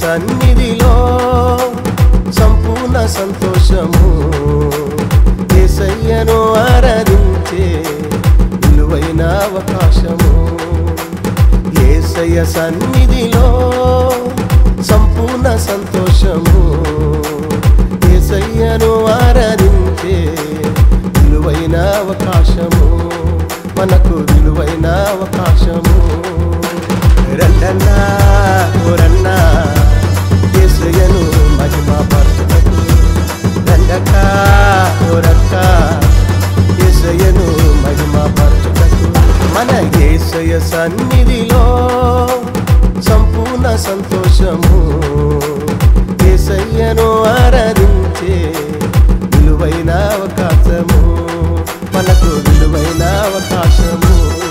సన్నిధిలో సంపూర్ణ సంతోషము యేసయ్యను ఆరాధించే విలువైన అవకాశము యేసయ్య సన్నిధిలో సంపూర్ణ సంతోషము యేసయ్యను ఆరాధించే విలువైన అవకాశము మనకు విలువైన అవకాశము రండన్నా ఓరన్నా యేసయ్యను మహిమపరచుటకు రండక ఓరక్క యేసయ్యను మహిమపరచుటకు మన యేసయ్య సన్నిధిలో సంపూర్ణ సంతోషము యేసయ్యను ఆరాధించే విలువైన అవకాశము మనకు విలువైన అవకాశము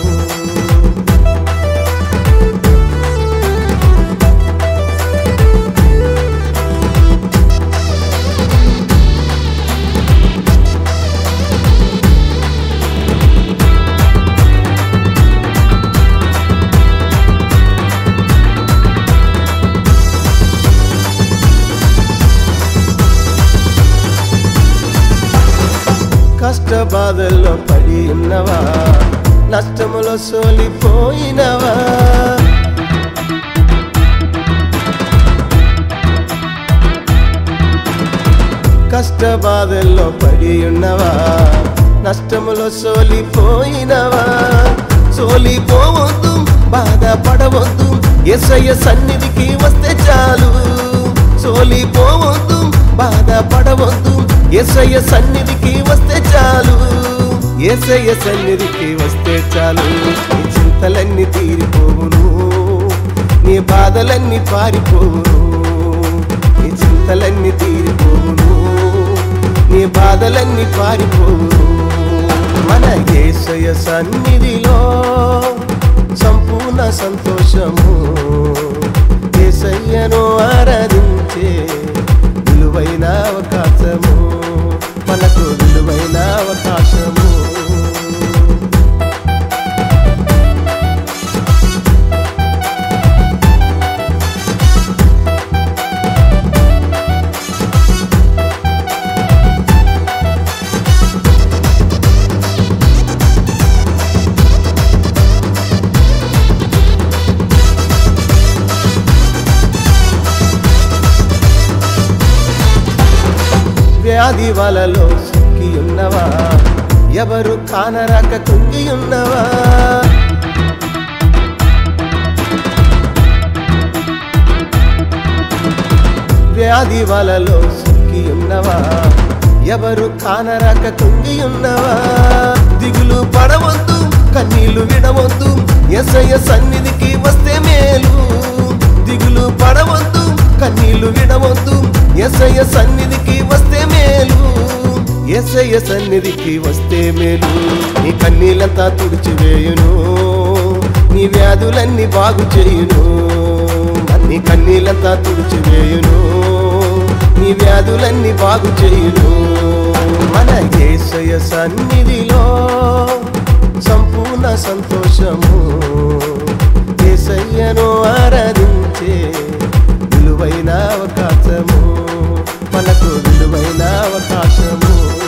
కష్ట బాధల్లో పడి ఉన్నవా నష్టములో సోలిపోయినవా కష్ట బాధల్లో పడి ఉన్నవా నష్టములో సోలిపోయినవా సోలిపోవద్దు బాధపడవద్దు యేసయ్య సన్నిధికి వస్తే చాలు సోలిపోవద్దు బాధపడవద్దు యేసయ్య సన్నిధికి వస్తే చాలు యేసయ్య సన్నిధికి వస్తే చాలు నీ చింతలన్నీ తీరిపోవును నీ బాధలన్నీ పారిపోవును నీ చింతలన్నీ తీరిపోవును నీ బాధలన్నీ పారిపోవును మన యేసయ్య సన్నిధిలో సంపూర్ణ సంతోషము యేసయ్యను ఆరాధించే విలువైన అవకాశము మనకు విలువైన అవకాశము వ్యాధి వలలో సిక్కి ఉన్నవా ఎవరు కానరాక కుంగి ఉన్నవా వ్యాధి వలలో సిక్కి ఉన్నవా ఎవరు కానరాక కుంగి ఉన్నవా దిగులు పడవద్దు కన్నీళ్లు విడవద్దు యేసయ్య సన్నిధికి వస్తే మేలు దిగులు పడవద్దు కన్నీళ్లు విడవద్దు యేసయ్య సన్నిధికి వస్తే మేలు యేసయ్య సన్నిధికి వస్తే మేలు నీ కన్నీళ్ళంతా తుడిచివేయును నీ వ్యాధులన్నీ బాగు చేయును నీ కన్నీళ్ళంతా తుడిచివేయును నీ వ్యాధులన్నీ బాగు చేయును మన యేసయ్య సన్నిధిలో సంపూర్ణ సంతోషము యేసయ్యను ఆరాధించే విలువైన అవకాశము మనకు విలువైన అవకాశము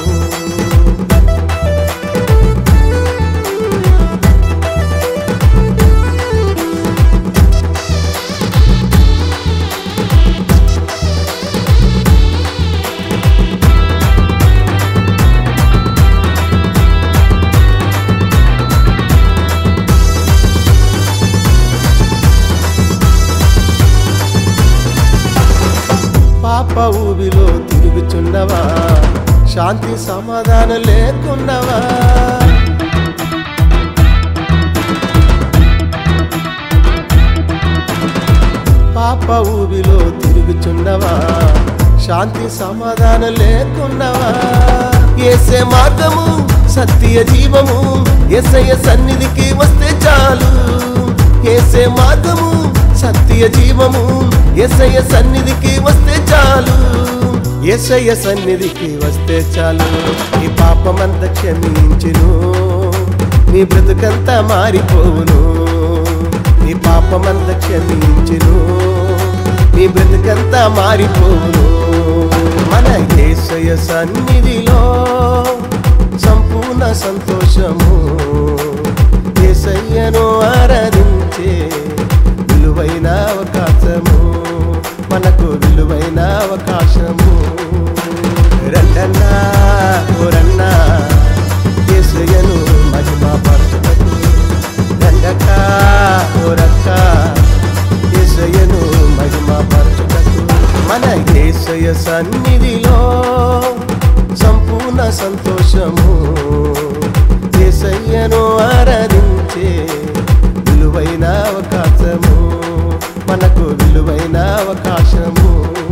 పాప ఊబిలో తిరుగుచున్నవా శాంతి సమాధానం లేకున్నవా పాప ఊబిలో తిరుగుచున్నవా శాంతి సమాధానం లేకున్నవా యేసే మార్గము సత్య జీవము యేసయ్య సన్నిధికి వస్తే చాలు యేసే మార్గము సత్య జీవము యేసయ్య సన్నిధికి వస్తే చాలు యేసయ్య సన్నిధికి వస్తే చాలు నీ పాపమంతా క్షమించును నీ బ్రతుకంతా మారిపోవును నీ పాపమంతా క్షమించును నీ బ్రతుకంతా మారిపోను మన యేసయ్య సన్నిధిలో సంపూర్ణ సంతోషము యేసయ్యను ఆరాధించే విలువైన అవకాశము మనకు విలువైన అవకాశము రండన్నా ఓరన్నా యేసయ్యను మహిమపరచుటకు రండక్క ఓరక్క యేసయ్యను మహిమపరచుటకు మన యేసయ్య సన్నిధిలో సంపూర్ణ సంతోషము యేసయ్యను ఆరాధించే విలువైన అవకాశము మనకు విలువైన అవకాశము